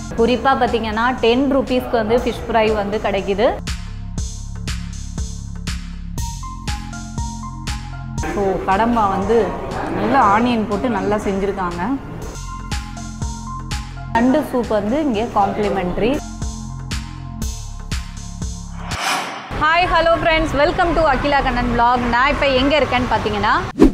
குறிப்பாக பார்த்தீங்கன்னா 10 rupeesக்கு வந்து ஃபிஷ் ஃப்ரை வந்து கிடைக்குது. ஸோ கடம்பா வந்து நல்லா ஆனியன் போட்டு நல்லா செஞ்சுருக்காங்க. நண்டு சூப் வந்து இங்கே complimentary. Hi hello friends, welcome to Akila Kannan vlog. நான் இப்போ எங்கே இருக்கேன்னு பார்த்தீங்கன்னா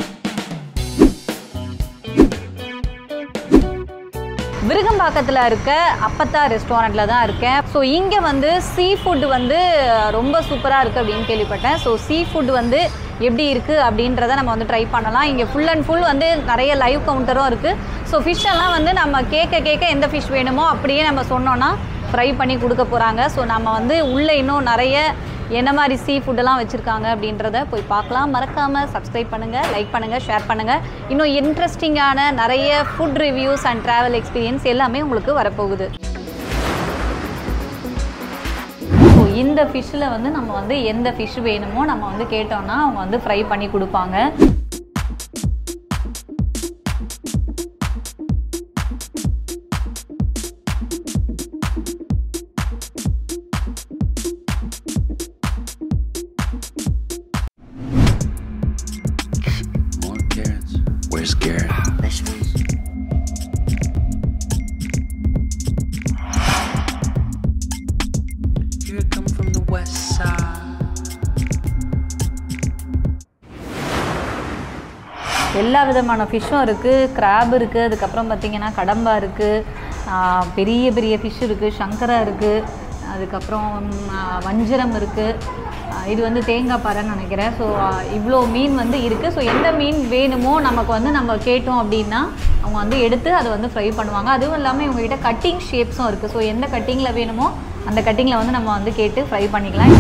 விருகம்பாக்கத்தில் இருக்க அப்பத்தா ரெஸ்டாரண்ட்டில் தான் இருக்கேன். ஸோ இங்கே வந்து சீ ஃபுட் வந்து ரொம்ப சூப்பராக இருக்குது அப்படின்னு கேள்விப்பட்டேன். ஸோ சீ ஃபுட் வந்து எப்படி இருக்குது அப்படின்றத நம்ம வந்து ட்ரை பண்ணலாம். இங்கே ஃபுல் அண்ட் ஃபுல் வந்து நிறைய லைவ் கவுண்டரும் இருக்குது. ஸோ ஃபிஷ்ஷெல்லாம் வந்து நம்ம கேட்க எந்த ஃபிஷ் வேணுமோ அப்படியே நம்ம சொன்னோன்னா ஃப்ரை பண்ணி கொடுக்க போகிறாங்க. ஸோ நம்ம வந்து உள்ளே இன்னும் நிறைய என்ன மாதிரி சீ ஃபுட்டெல்லாம் வச்சுருக்காங்க அப்படின்றத போய் பார்க்கலாம். மறக்காமல் சப்ஸ்கிரைப் பண்ணுங்கள், லைக் பண்ணுங்கள், ஷேர் பண்ணுங்கள். இன்னும் இன்ட்ரெஸ்டிங்கான நிறைய food reviews and travel experience எல்லாமே உங்களுக்கு வரப்போகுது. ஸோ இந்த ஃபிஷ்ஷில் வந்து நம்ம வந்து எந்த ஃபிஷ் வேணுமோ நம்ம வந்து கேட்டோன்னா அவங்க வந்து ஃப்ரை பண்ணி கொடுப்பாங்க. எல்லா விதமான ஃபிஷ்ஷும் இருக்குது. கிராப் இருக்குது, அதுக்கப்புறம் பார்த்திங்கன்னா கடம்பா இருக்குது, பெரிய பெரிய ஃபிஷ் இருக்குது, சங்கரா இருக்குது, அதுக்கப்புறம் வஞ்சரம் இருக்குது. இது வந்து தேங்காய் பாறைன்னு நினைக்கிறேன். ஸோ இவ்வளோ மீன் வந்து இருக்குது. ஸோ எந்த மீன் வேணுமோ நமக்கு வந்து நம்ம கேட்டோம் அப்படின்னா அவங்க வந்து எடுத்து அதை வந்து ஃப்ரை பண்ணுவாங்க. அதுவும் இல்லாமல் இவங்ககிட்ட கட்டிங் ஷேப்ஸும் இருக்குது. ஸோ எந்த கட்டிங்கில் வேணுமோ அந்த கட்டிங்கில் வந்து நம்ம வந்து கேட்டு ஃப்ரை பண்ணிக்கலாம்.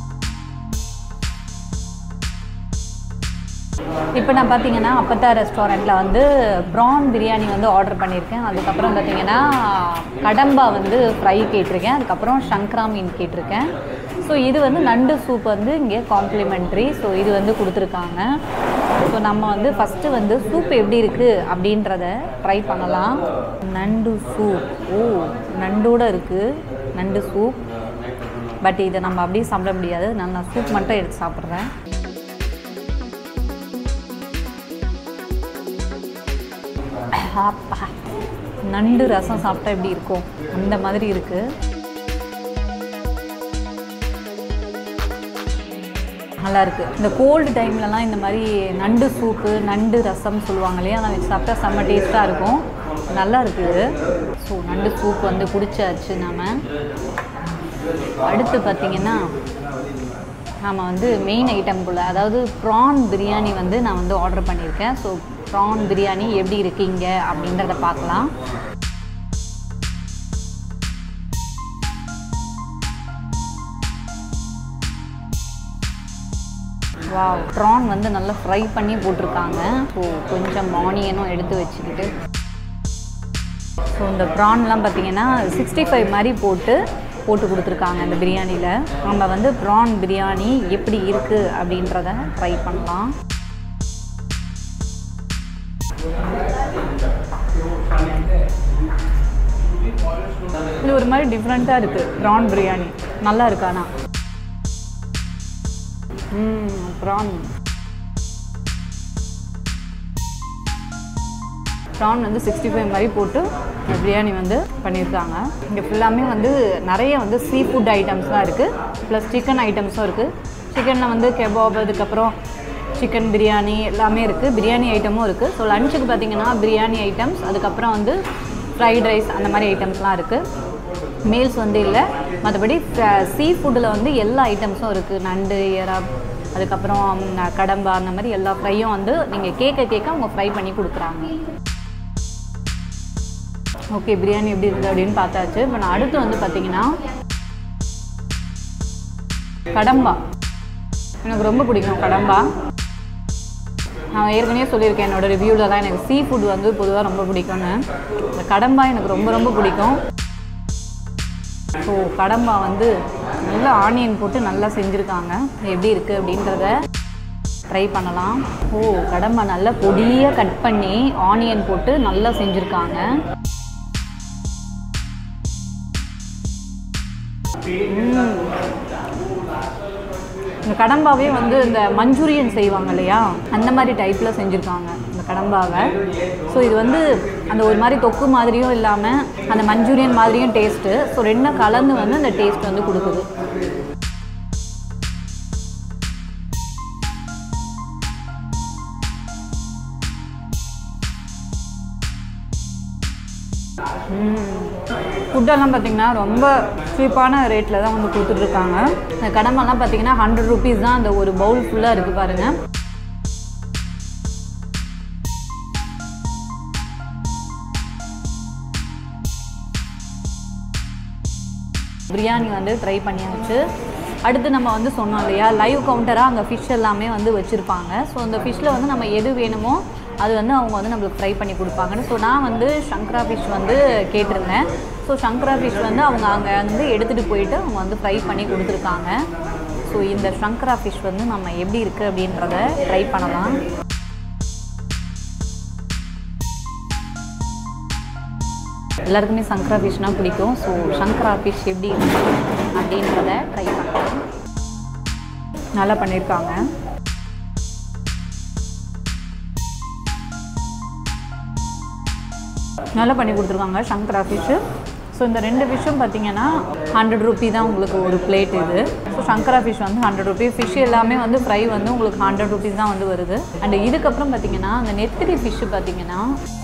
இப்போ நான் பார்த்தீங்கன்னா அப்பத்தா ரெஸ்டாரண்ட்டில் வந்து ப்ரான் பிரியாணி வந்து ஆர்டர் பண்ணியிருக்கேன். அதுக்கப்புறம் பார்த்தீங்கன்னா கடம்பா வந்து ஃப்ரை கேட்டிருக்கேன். அதுக்கப்புறம் சங்கரா மீன் கேட்டிருக்கேன். ஸோ இது வந்து நண்டு சூப் வந்து இங்கே காம்ப்ளிமெண்ட்ரி. ஸோ இது வந்து கொடுத்துருக்காங்க. ஸோ நம்ம வந்து ஃபஸ்ட்டு வந்து சூப் எப்படி இருக்குது அப்படின்றத ட்ரை பண்ணலாம். நண்டு சூப், நண்டோடு இருக்குது நண்டு சூப். பட் இதை நம்ம அப்படியே சாப்பிட முடியாது. நான் சூப் மட்டும் எடுத்து சாப்பிட்றேன். நண்டு ரசம் சாப்பிட்டா எப்படி இருக்கும் அந்த மாதிரி இருக்குது. நல்லாயிருக்கு. இந்த கோல்டு டைம்லலாம் இந்த மாதிரி நண்டு சூப்பு, நண்டு ரசம் சொல்லுவாங்க இல்லையா, அதை வச்சு சாப்பிட்டா செம்ம டேஸ்ட்டாக இருக்கும். நல்லா இருக்குது. ஸோ நண்டு சூப் வந்து குடிச்சாச்சு. நம்ம அடுத்து பார்த்திங்கன்னா நம்ம வந்து மெயின் ஐட்டம்குள்ளே, அதாவது ப்ரான் பிரியாணி வந்து நான் வந்து ஆர்டர் பண்ணியிருக்கேன். ஸோ ப்ரான் பிரியாணி எப்படி இருக்கீங்க அப்படின்றத பார்க்கலாம். வாவ், ப்ரான் வந்து நல்லா ஃப்ரை பண்ணி போட்டிருக்காங்க. ஸோ கொஞ்சம் ஆனியனும் எடுத்து வச்சுக்கிட்டு, ஸோ இந்த ப்ரான்லாம் பார்த்திங்கன்னா 65 மாதிரி போட்டு கொடுத்துருக்காங்க இந்த பிரியாணியில். நம்ம வந்து ப்ரான் பிரியாணி எப்படி இருக்குது அப்படின்றத ட்ரை பண்ணலாம். இது ஒரு மாதிரி டிஃப்ரெண்ட்டாக இருக்குது ப்ரான் பிரியாணி. நல்லா இருக்கு. ஆனால் ப்ரான் வந்து 65 மாதிரி போட்டு பிரியாணி வந்து பண்ணியிருக்காங்க. இங்கே ஃபுல்லாமே வந்து நிறைய வந்து சீ ஃபுட் ஐட்டம்ஸ் தான் இருக்குது. ப்ளஸ் சிக்கன் ஐட்டம்ஸும் இருக்குது. சிக்கனில் வந்து கெபாப், அதுக்கப்புறம் சிக்கன் பிரியாணி எல்லாமே இருக்குது. பிரியாணி ஐட்டமும் இருக்குது. ஸோ லஞ்சுக்கு பார்த்திங்கன்னா பிரியாணி ஐட்டம்ஸ், அதுக்கப்புறம் வந்து ஃப்ரைட் ரைஸ் அந்த மாதிரி ஐட்டம்ஸ்லாம் இருக்குது. மீல்ஸ் வந்து இல்லை. மற்றபடி சீ ஃபுட்டில் வந்து எல்லா ஐட்டம்ஸும் இருக்குது. நண்டு, எறா, அதுக்கப்புறம் கடம்பா, அந்த மாதிரி எல்லா ஃப்ரையும் வந்து நீங்கள் கேட்க அவங்க ஃப்ரை பண்ணி கொடுக்குறாங்க. ஓகே, பிரியாணி எப்படி இருக்குது அப்படின்னு பார்த்தாச்சு. இப்போ நான் அடுத்து வந்து பார்த்திங்கன்னா கடம்பா எனக்கு ரொம்ப பிடிக்கும். கடம்பா நான் ஏற்கனவே சொல்லியிருக்கேன் என்னோடய ரிவ்யூவில் தான், எனக்கு சீ ஃபுட் வந்து பொதுவாக ரொம்ப பிடிக்கும்னு. இந்த கடம்பா எனக்கு ரொம்ப பிடிக்கும். ஸோ கடம்பா வந்து நல்லா ஆனியன் போட்டு நல்லா செஞ்சுருக்காங்க. எப்படி இருக்குது அப்படின்றத ட்ரை பண்ணலாம். கடம்பா நல்லா பொடியாக கட் பண்ணி ஆனியன் போட்டு நல்லா செஞ்சுருக்காங்க. இந்த கடம்பாவே வந்து இந்த மஞ்சூரியன் செய்வாங்க இல்லையா, அந்த மாதிரி டைப்பில் செஞ்சுருக்காங்க இந்த கடம்பாவை. ஸோ இது வந்து அந்த ஒரு மாதிரி தொக்கு மாதிரியும் இல்லாமல் அந்த மஞ்சூரியன் மாதிரியும் டேஸ்ட்டு. ஸோ ரெண்டும் கலந்து வந்து அந்த டேஸ்ட் வந்து கொடுக்குது. ஃபுட்டெல்லாம் பார்த்திங்கன்னா ரொம்ப சீப்பான ரேட்டில் தான் வந்து கொடுத்துட்ருக்காங்க. இந்த கடம்பெல்லாம் பார்த்திங்கன்னா 100 rupees தான் அந்த ஒரு பவுல் ஃபுல்லாக இருக்குது பாருங்கள். பிரியாணி வந்து ட்ரை பண்ணியாச்சு. அடுத்து நம்ம வந்து சொன்னோம் இல்லையா, லைவ் கவுண்டராக அங்கே ஃபிஷ் எல்லாமே வந்து வச்சுருப்பாங்க. ஸோ அந்த ஃபிஷ்ஷில் வந்து நம்ம எது வேணுமோ அது வந்து அவங்க வந்து நம்மளுக்கு ஃப்ரை பண்ணி கொடுப்பாங்கன்னு. ஸோ நான் வந்து சங்கரா ஃபிஷ் வந்து கேட்டிருந்தேன். ஸோ சங்கரா ஃபிஷ் வந்து அவங்க அங்கே வந்து எடுத்துகிட்டு போயிட்டு அவங்க வந்து ஃப்ரை பண்ணி கொடுத்துருக்காங்க. ஸோ இந்த சங்கரா ஃபிஷ் வந்து நம்ம எப்படி இருக்குது அப்படின்றத ட்ரை பண்ணலாம். எல்லாருக்குமே சங்கரா ஃபிஷ்னால் பிடிக்கும். ஸோ சங்கரா ஃபிஷ் எப்படி இருக்குது அப்படின்றத ட்ரை பண்ணலாம். நல்லா பண்ணியிருக்காங்க. நல்லா பண்ணி கொடுத்துருக்காங்க சங்கரா ஃபிஷ்ஷு. ஸோ இந்த 2 ஃபிஷ்ஷும் பார்த்திங்கன்னா 100 rupee தான் உங்களுக்கு ஒரு பிளேட் இது. ஸோ சங்கரா ஃபிஷ் வந்து 100 rupee. ஃபிஷ் எல்லாமே வந்து ஃப்ரை வந்து உங்களுக்கு 100 rupees தான் வந்து வருது. அண்ட் இதுக்கப்புறம் பார்த்திங்கன்னா அந்த நெத்திலி ஃபிஷ்ஷு பார்த்திங்கன்னா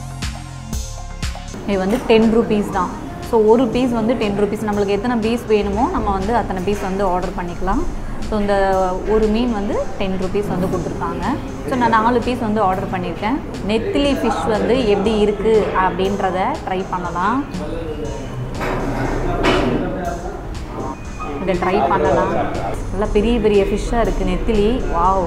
இது வந்து 10 rupees தான். ஸோ ஒரு பீஸ் வந்து 10 rupees. நம்மளுக்கு எத்தனை பீஸ் வேணுமோ நம்ம வந்து அத்தனை பீஸ் வந்து ஆர்டர் பண்ணிக்கலாம். ஸோ இந்த ஒரு மீன் வந்து 10 rupees வந்து கொடுத்துருக்காங்க. ஸோ நான் 4 பீஸ் வந்து ஆர்டர் பண்ணியிருக்கேன். நெத்திலி ஃபிஷ் வந்து எப்படி இருக்குது அப்படின்றத ட்ரை பண்ணலாம். இதை ட்ரை பண்ணலாம். நல்லா பெரிய பெரிய ஃபிஷ்ஷாக இருக்குது நெத்திலி. வாவ்,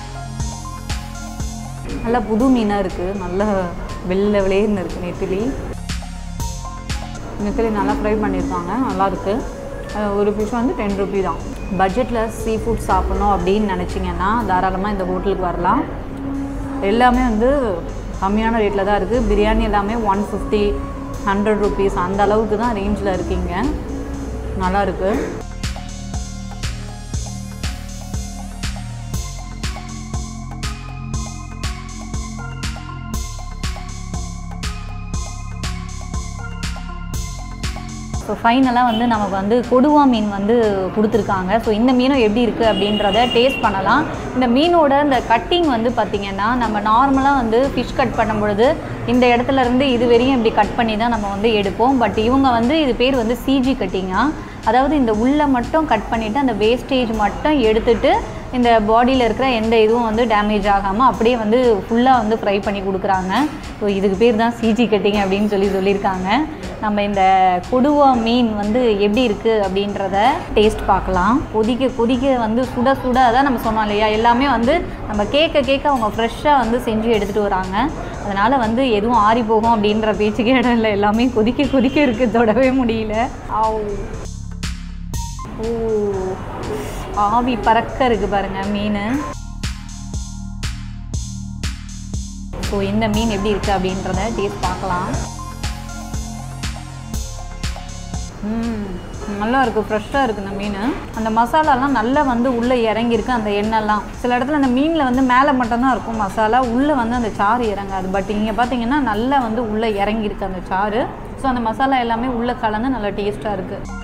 நல்லா புது மீனாக இருக்குது. நல்லா வெள்ளை விளையன்னு இருக்குது நெத்திலி. நெத்திலி நல்லா ஃப்ரை பண்ணியிருக்காங்க, நல்லாயிருக்கு. ஒரு ஃபிஷ் வந்து 10 rupee தான். பட்ஜெட்டில் சீ ஃபுட் சாப்பிட்ணும் அப்படின்னு நினச்சிங்கன்னா தாராளமாக இந்த ஹோட்டலுக்கு வரலாம். எல்லாமே வந்து கம்மியான ரேட்டில் தான் இருக்குது. பிரியாணி எல்லாமே 150, 100 rupees அந்த அளவுக்கு தான் ரேஞ்சில் இருக்கீங்க. நல்லாயிருக்கு. ஸோ ஃபைனலாக வந்து நமக்கு வந்து கொடுவா மீன் வந்து கொடுத்துருக்காங்க. ஸோ இந்த மீனும் எப்படி இருக்குது அப்படின்றத டேஸ்ட் பண்ணலாம். இந்த மீனோட இந்த கட்டிங் வந்து பார்த்திங்கன்னா நம்ம நார்மலாக வந்து ஃபிஷ் கட் பண்ணும் பொழுது இந்த இடத்துலேருந்து இது வரையும் இப்படி கட் பண்ணி தான் நம்ம வந்து எடுப்போம். பட் இவங்க வந்து இது பேர் வந்து சிஜி கட்டிங்காக, அதாவது இந்த உள்ளே மட்டும் கட் பண்ணிவிட்டு அந்த வேஸ்டேஜ் மட்டும் எடுத்துகிட்டு இந்த பாடியில் இருக்கிற எந்த இதுவும் வந்து டேமேஜ் ஆகாமல் அப்படியே வந்து ஃபுல்லாக வந்து ஃப்ரை பண்ணி கொடுக்குறாங்க. ஸோ இதுக்கு பேர் தான் சிஜி கட்டிங் அப்படின்னு சொல்லியிருக்காங்க. நம்ம இந்த கொடுவா மீன் வந்து எப்படி இருக்குது அப்படின்றத டேஸ்ட் பார்க்கலாம். கொதிக்க கொதிக்க வந்து சுட சுட அதான் நம்ம சொன்னோம் இல்லையா, எல்லாமே வந்து நம்ம கேட்க அவங்க ஃப்ரெஷ்ஷாக வந்து செஞ்சு எடுத்துகிட்டு வராங்க. அதனால் வந்து எதுவும் ஆறி போகும் அப்படின்ற பேச்சுக்கே இடம் இல்லை. எல்லாமே கொதிக்க கொதிக்க இருக்குது, தொடவே முடியல. ஓ, ஆவி பறக்க இருக்குது பாருங்கள் மீன். ஸோ இந்த மீன் எப்படி இருக்குது அப்படின்றத டேஸ்ட் பார்க்கலாம். நல்லா இருக்குது, ஃப்ரெஷ்ஷாக இருக்குது இந்த மீன். அந்த மசாலாலாம் நல்லா வந்து உள்ளே இறங்கியிருக்கு, அந்த எண்ணெய்லாம். சில இடத்துல அந்த மீனில் வந்து மேலே மட்டும்தான் இருக்கும் மசாலா, உள்ளே வந்து அந்த சாறு இறங்காது. பட் இங்கே பார்த்தீங்கன்னா நல்லா வந்து உள்ளே இறங்கியிருக்கு அந்த சாறு. ஸோ அந்த மசாலா எல்லாமே உள்ளே கலந்து நல்லா டேஸ்ட்டாக இருக்குது.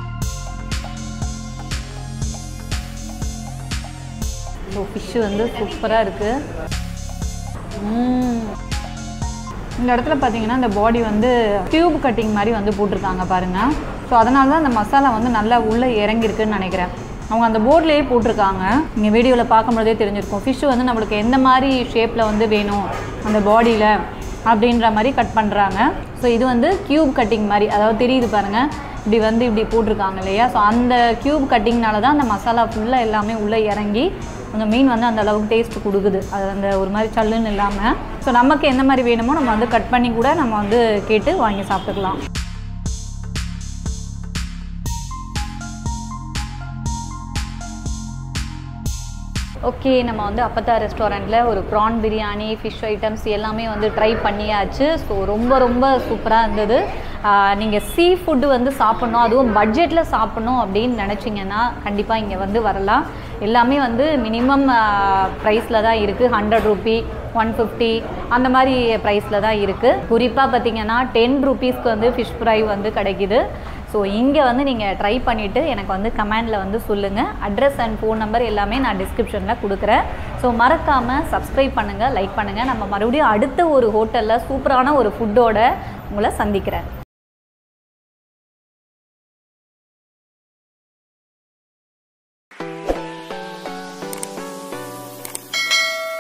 ஸோ ஃபிஷ்ஷு வந்து சூப்பராக இருக்குது. இந்த இடத்துல பார்த்தீங்கன்னா இந்த பாடி வந்து டியூப் கட்டிங் மாதிரி வந்து போட்டிருக்காங்க பாருங்கள். ஸோ அதனால தான் அந்த மசாலா வந்து நல்லா உள்ளே இறங்கியிருக்குன்னு நினைக்கிறேன். அவங்க அந்த போர்ட்லேயே போட்டிருக்காங்க. நீங்கள் வீடியோவில் பார்க்கும்போதே தெரிஞ்சிருக்கும். ஃபிஷ்ஷு வந்து நம்மளுக்கு எந்த மாதிரி ஷேப்பில் வந்து வேணும் அந்த பாடியில் அப்படின்ற மாதிரி கட் பண்ணுறாங்க. ஸோ இது வந்து க்யூப் கட்டிங் மாதிரி, அதாவது தெரியுது பாருங்கள், இப்படி வந்து இப்படி போட்டிருக்காங்க இல்லையா. ஸோ அந்த க்யூப் கட்டிங்னால தான் அந்த மசாலா ஃபுல்லாக எல்லாமே உள்ளே இறங்கி அந்த மீன் வந்து அந்த அளவுக்கு டேஸ்ட் கொடுக்குது. அது அந்த ஒரு மாதிரி சல்லுன்னு இல்லாமல். ஸோ நமக்கு எந்த மாதிரி வேணுமோ நம்ம வந்து கட் பண்ணி கூட நம்ம வந்து கேட்டு வாங்கி சாப்பிட்டுக்கலாம். ஓகே, நம்ம வந்து அப்பத்தா ரெஸ்டாரண்ட்டில் ஒரு ப்ரான் பிரியாணி, ஃபிஷ் ஐட்டம்ஸ் எல்லாமே வந்து ட்ரை பண்ணியாச்சு. ஸோ ரொம்ப ரொம்ப சூப்பராக இருந்தது. நீங்கள் சீ ஃபுட்டு வந்து சாப்பிட்ணும், அதுவும் பட்ஜெட்டில் சாப்பிட்ணும் அப்படின்னு நினச்சிங்கன்னா கண்டிப்பாக இங்கே வந்து வரலாம். எல்லாமே வந்து மினிமம் ப்ரைஸில் தான் இருக்குது. 100 ரூபி, 150 அந்த மாதிரி ப்ரைஸில் தான் இருக்குது. குறிப்பாக பார்த்திங்கன்னா 10 ரூபீஸ்க்கு வந்து ஃபிஷ் ஃப்ரை வந்து கிடைக்கிது. ஸோ இங்கே வந்து நீங்கள் ட்ரை பண்ணிவிட்டு எனக்கு வந்து கமெண்டில் வந்து சொல்லுங்கள். அட்ரஸ் அண்ட் ஃபோன் நம்பர் எல்லாமே நான் டிஸ்கிரிப்ஷனில் கொடுக்குறேன். ஸோ மறக்காமல் சப்ஸ்கிரைப் பண்ணுங்கள், லைக் பண்ணுங்கள். நம்ம மறுபடியும் அடுத்த ஒரு ஹோட்டலில் சூப்பரான ஒரு ஃபுட்டோட உங்களை சந்திக்கிறேன்.